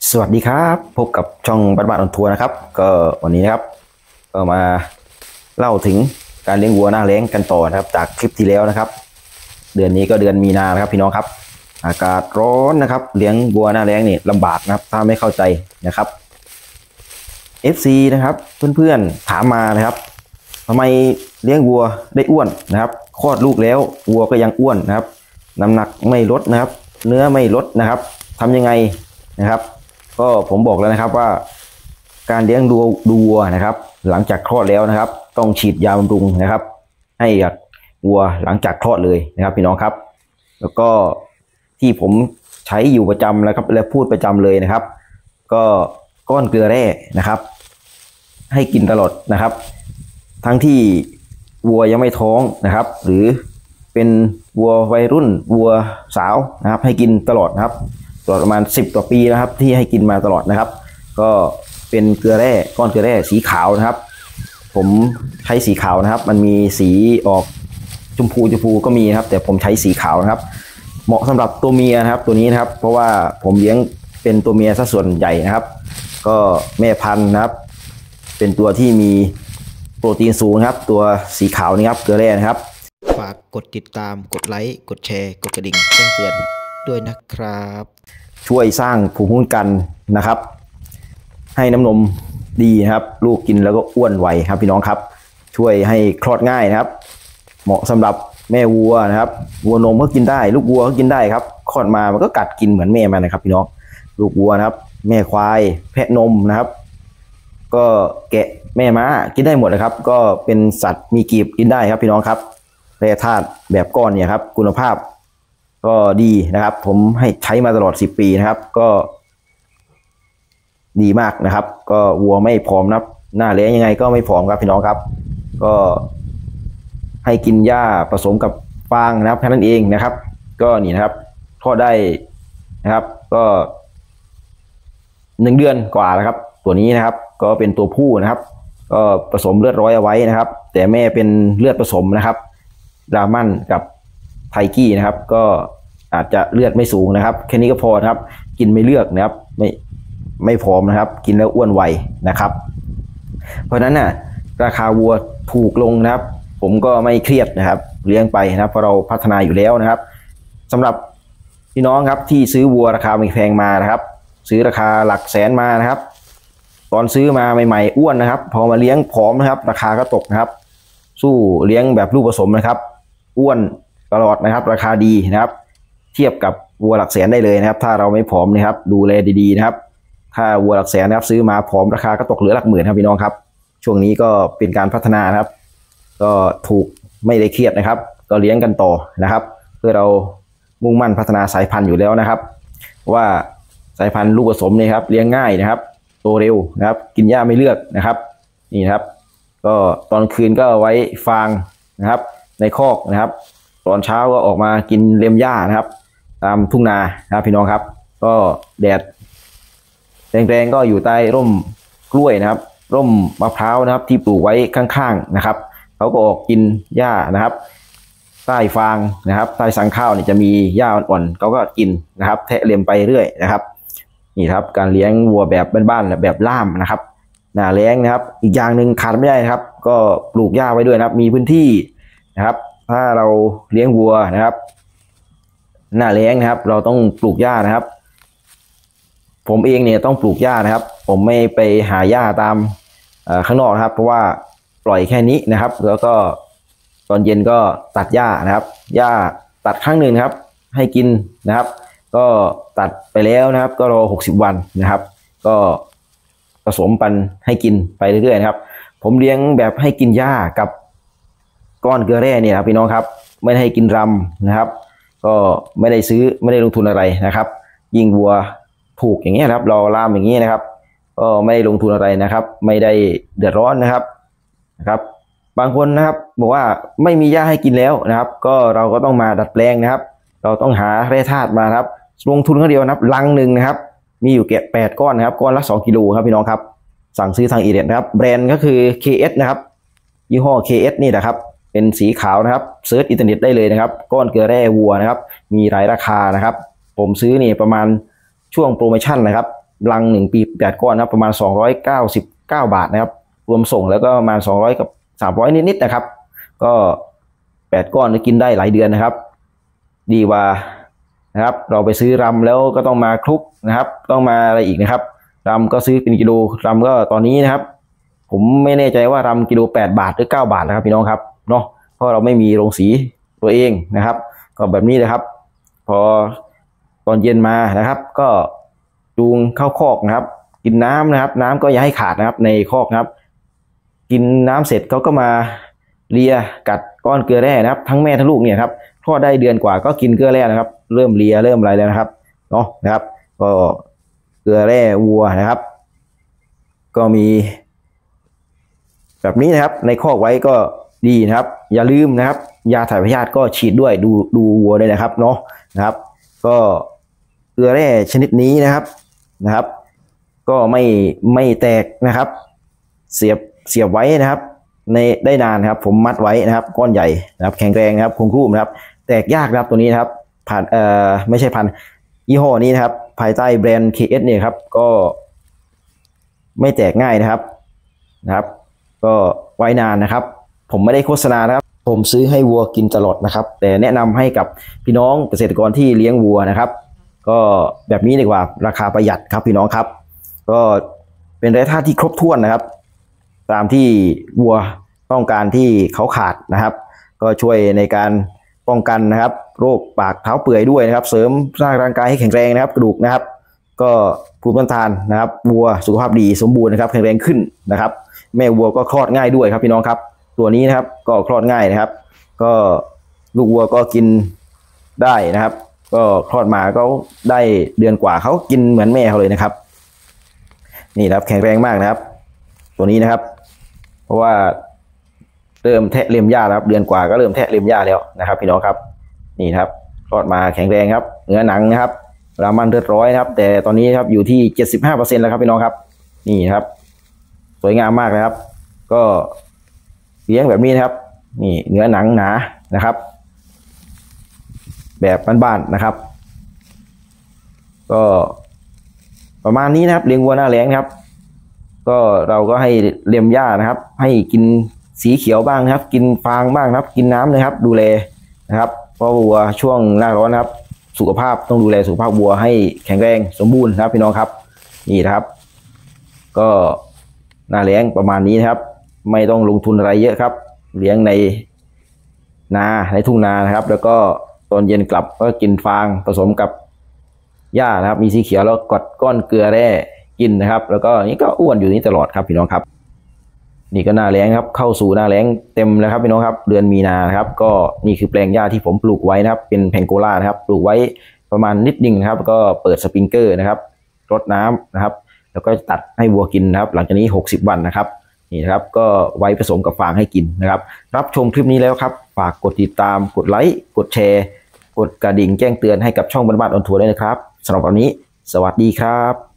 สวัสดีครับพบกับช่องบ้านออนทัวร์นะครับก็วันนี้นะครับก็มาเล่าถึงการเลี้ยงวัวหน้าแล้งกันต่อนะครับจากคลิปที่แล้วนะครับเดือนนี้ก็เดือนมีนานะครับพี่น้องครับอากาศร้อนนะครับเลี้ยงวัวหน้าแล้งนี่ลำบากนะครับถ้าไม่เข้าใจนะครับ FC นะครับเพื่อนๆถามมานะครับทำไมเลี้ยงวัวได้อ้วนนะครับคลอดลูกแล้ววัวก็ยังอ้วนนะครับน้ำหนักไม่ลดนะครับเนื้อไม่ลดนะครับทำยังไงนะครับก็ผมบอกแล้วนะครับว่าการเลี้ยงดูวัวนะครับหลังจากคลอดแล้วนะครับต้องฉีดยาบำรุงนะครับให้กับวัวหลังจากคลอดเลยนะครับพี่น้องครับแล้วก็ที่ผมใช้อยู่ประจำแล้วครับและพูดประจำเลยนะครับก็ก้อนเกลือแร่นะครับให้กินตลอดนะครับทั้งที่วัวยังไม่ท้องนะครับหรือเป็นวัววัยรุ่นวัวสาวนะครับให้กินตลอดนะครับตลอดประมาณ10 กว่าปีนะครับที่ให้กินมาตลอดนะครับก็เป็นเกลือแร่ก้อนเกลือแร่สีขาวนะครับผมใช้สีขาวนะครับมันมีสีออกชมพูก็มีนะครับแต่ผมใช้สีขาวนะครับเหมาะสำหรับตัวเมียนะครับตัวนี้นะครับเพราะว่าผมเลี้ยงเป็นตัวเมียซะส่วนใหญ่นะครับก็แม่พันธุ์นะครับเป็นตัวที่มีโปรตีนสูงนะครับตัวสีขาวนี่ครับเกลือแร่นะครับฝากกดติดตามกดไลค์กดแชร์กดกระดิ่งแจ้งเตือนด้วยนะครับช่วยสร้างภูมิคุ้มกันนะครับให้น้ำนมดีนะครับลูกกินแล้วก็อ้วนไวครับพี่น้องครับช่วยให้คลอดง่ายนะครับเหมาะสำหรับแม่วัวนะครับวัวนมก็กินได้ลูกวัวก็กินได้ครับคลอดมามันก็กัดกินเหมือนแม่มันนะครับพี่น้องลูกวัวนะครับแม่ควายแพะนมนะครับก็แกะแม่ม้ากินได้หมดนะครับก็เป็นสัตว์มีกีบกินได้ครับพี่น้องครับแร่ธาตุแบบก้อนเนี่ยครับคุณภาพก็ดีนะครับผมให้ใช้มาตลอด10 ปีนะครับก็ดีมากนะครับก็วัวไม่ผอมนะครับหน้าเลี้ยงยังไงก็ไม่ผอมครับพี่น้องครับก็ให้กินหญ้าผสมกับฟางนะครับแค่นั้นเองนะครับก็นี่นะครับทอดได้นะครับก็1 เดือนกว่าแล้วครับตัวนี้นะครับก็เป็นตัวผู้นะครับก็ผสมเลือดร้อยเอาไว้นะครับแต่แม่เป็นเลือดผสมนะครับบราหมั่นกับไทกี้นะครับก็อาจจะเลือดไม่สูงนะครับแค่นี้ก็พอนะครับกินไม่เลือกนะครับไม่ผอมนะครับกินแล้วอ้วนไวนะครับเพราะนั้นน่ะราคาวัวถูกลงนะครับผมก็ไม่เครียดนะครับเลี้ยงไปนะครับเพราะเราพัฒนาอยู่แล้วนะครับสำหรับพี่น้องครับที่ซื้อวัวราคาแพงมานะครับซื้อราคาหลักแสนมานะครับตอนซื้อมาใหม่ๆอ้วนนะครับพอมาเลี้ยงผอมนะครับราคาก็ตกนะครับสู้เลี้ยงแบบลูกผสมนะครับอ้วนตลอดนะครับราคาดีนะครับเทียบกับวัวหลักแสนได้เลยนะครับถ้าเราไม่ผอมนะครับดูแลดีๆนะครับถ้าวัวหลักแสนนะครับซื้อมาผอมราคาก็ตกเหลือหลักหมื่นครับพี่น้องครับช่วงนี้ก็เป็นการพัฒนานะครับก็ถูกไม่ได้เครียดนะครับก็เลี้ยงกันต่อนะครับเพื่อเรามุ่งมั่นพัฒนาสายพันธุ์อยู่แล้วนะครับว่าสายพันธุ์ลูกผสมเนี่ยครับเลี้ยงง่ายนะครับโตเร็วนะครับกินหญ้าไม่เลือกนะครับนี่นะครับก็ตอนคืนก็ไว้ฟางนะครับในคอกนะครับตอนเช้าก็ออกมากินเล็มหญ้านะครับตามทุ่งนานะครับพี่น้องครับก็แดดแรงๆก็อยู่ใต้ร่มกล้วยนะครับร่มมะพร้าวนะครับที่ปลูกไว้ข้างๆนะครับเขาก็ออกกินหญ้านะครับใต้ฟางนะครับใต้สังข้าวเนี่ยจะมีหญ้าอ่อนๆเขาก็กินนะครับแทะเล็มไปเรื่อยนะครับนี่ครับการเลี้ยงวัวแบบบ้านๆแบบล่ามนะครับหน้าแล้งนะครับอีกอย่างหนึ่งขาดไม่ได้นะครับก็ปลูกหญ้าไว้ด้วยนะครับมีพื้นที่นะครับถ้าเราเลี้ยงวัวนะครับหน้าแล้งนะครับเราต้องปลูกหญ้านะครับผมเองเนี่ยต้องปลูกหญ้านะครับผมไม่ไปหาหญ้าตามข้างนอกนะครับเพราะว่าปล่อยแค่นี้นะครับแล้วก็ตอนเย็นก็ตัดหญ้านะครับหญ้าตัดครั้งหนึ่งครับให้กินนะครับก็ตัดไปแล้วนะครับก็รอ60 วันนะครับก็ผสมปันให้กินไปเรื่อยๆนะครับผมเลี้ยงแบบให้กินหญ้ากับก้อนเกลือแร่เนี่ยครับพี่น้องครับไม่ได้ให้กินรำนะครับก็ไม่ได้ซื้อไม่ได้ลงทุนอะไรนะครับยิ่งวัวถูกอย่างนี้ครับเราล่ามอย่างนี้นะครับก็ไม่ได้ลงทุนอะไรนะครับไม่ได้เดือดร้อนนะครับบางคนนะครับบอกว่าไม่มีหญ้าให้กินแล้วนะครับก็เราก็ต้องมาดัดแปลงนะครับเราต้องหาแร่ธาตุมาครับลงทุนครั้งเดียวนะครับลังหนึ่งนะครับมีอยู่8 ก้อนนะครับก้อนละ2 กิโลครับพี่น้องครับสั่งซื้อทางอินเทอร์เน็ตนะครับแบรนด์ก็คือ KS นะครับยี่ห้อ KS นี่นะครับเป็นสีขาวนะครับเซิร์ชอินเทอร์เน็ตได้เลยนะครับก้อนเกลือแร่วัวนะครับมีหลายราคานะครับผมซื้อนี่ประมาณช่วงโปรโมชั่นนะครับลัง1 ปี8 ก้อนนะครับประมาณ299 บาทนะครับรวมส่งแล้วก็ประมาณ200กับ300นิดๆนะครับก็8 ก้อนกินได้หลายเดือนนะครับดีกว่านะครับเราไปซื้อรำแล้วก็ต้องมาคลุกนะครับต้องมาอะไรอีกนะครับรำก็ซื้อเป็นกิโลรำก็ตอนนี้นะครับผมไม่แน่ใจว่ารำกิโล8 บาทหรือ9 บาทนะครับพี่น้องครับเนาะเพราะเราไม่มีโรงสีตัวเองนะครับก็แบบนี้เลยครับพอตอนเย็นมานะครับก็จูงเข้าคอกนะครับกินน้ำนะครับน้ำก็อย่าให้ขาดนะครับในคอกนะครับกินน้ำเสร็จเขาก็มาเลียกัดก้อนเกลือแร่นะครับทั้งแม่ทั้งลูกเนี่ยครับคลอดได้เดือนกว่าก็กินเกลือแร่นะครับเริ่มเลียเริ่มอะไรแล้วนะครับเนาะนะครับก็เกลือแร่วัวนะครับก็มีแบบนี้นะครับในคอกไว้ก็ดีนะครับอย่าลืมนะครับยาถ่ายพยาธิก็ฉีดด้วยดูวัวด้วยนะครับเนาะนะครับก็เกลือแร่ชนิดนี้นะครับก็ไม่แตกนะครับเสียบไว้นะครับในได้นานนะครับผมมัดไว้นะครับก้อนใหญ่นะครับแข็งแรงนะครับคงรูปนะครับแตกยากนะครับตัวนี้นะครับผ่านไม่ใช่พันยี่ห้อนี้นะครับภายใต้แบรนด์ KS เนี่ยครับก็ไม่แตกง่ายนะครับก็ไว้นานนะครับผมไม่ได้โฆษณานะครับผมซื้อให้วัวกินตลอดนะครับแต่แนะนำให้กับพี่น้องเกษตรกรที่เลี้ยงวัวนะครับก็แบบนี้ดีกว่าราคาประหยัดครับพี่น้องครับก็เป็นแร่ธาตุที่ครบถ้วนนะครับตามที่วัวต้องการที่เขาขาดนะครับก็ช่วยในการป้องกันนะครับโรคปากเท้าเปื่อยด้วยนะครับเสริมสร้างร่างกายให้แข็งแรงนะครับกระดูกนะครับก็ภูมิต้านทานนะครับวัวสุขภาพดีสมบูรณ์นะครับแข็งแรงขึ้นนะครับแม่วัวก็คลอดง่ายด้วยครับพี่น้องครับตัวนี้นะครับก็คลอดง่ายนะครับก็ลูกวัวก็กินได้นะครับก็คลอดมาก็ได้เดือนกว่าเขากินเหมือนแม่เขาเลยนะครับนี่ครับแข็งแรงมากนะครับตัวนี้นะครับเพราะว่าเริ่มแทะเล็มหญ้าแล้วครับเดือนกว่าก็เริ่มแทะเล็มหญ้าแล้วนะครับพี่น้องครับนี่ครับคลอดมาแข็งแรงครับเนื้อหนังนะครับรามันเลือดร้อยนะครับแต่ตอนนี้ครับอยู่ที่ 75% แล้วครับพี่น้องครับนี่ครับสวยงามมากนะครับก็เลี้ยงแบบนี้นะครับนี่เนื้อหนังหนานะครับแบบบ้านๆนะครับก็ประมาณนี้นะครับเลี้ยงวัวหน้าแล้งครับก็เราก็ให้เล็มหญ้านะครับให้กินสีเขียวบ้างนะครับกินฟางบ้างนะครับกินน้ำนะครับดูแลนะครับเพราะวัวช่วงหน้าร้อนนะครับสุขภาพต้องดูแลสุขภาพวัวให้แข็งแรงสมบูรณ์นะครับพี่น้องครับนี่นะครับก็หน้าแล้งประมาณนี้นะครับไม่ต้องลงทุนอะไรเยอะครับเลี้ยงในนาในทุ่งนานะครับแล้วก็ตอนเย็นกลับก็กินฟางผสมกับหญ้านะครับมีสีเขียวแล้วกดก้อนเกลือแร่กินนะครับแล้วก็นี่ก็อ้วนอยู่นี้ตลอดครับพี่น้องครับนี่ก็หน้าแล้งครับเข้าสู่หน้าแล้งเต็มแล้วครับพี่น้องครับเดือนมีนาครับก็นี่คือแปลงหญ้าที่ผมปลูกไว้นะครับเป็นแพงโกล่านะครับปลูกไว้ประมาณนิดนึงนะครับก็เปิดสปริงเกอร์นะครับรดน้ำนะครับแล้วก็ตัดให้วัวกินนะครับหลังจากนี้60 วันนะครับนี่นะครับก็ไว้ผสมกับฟางให้กินนะครับรับชมคลิปนี้แล้วครับฝากกดติดตามกดไลค์กดแชร์กดกระดิ่งแจ้งเตือนให้กับช่องบ้านๆออนทัวร์ด้วยนะครับสำหรับวันนี้สวัสดีครับ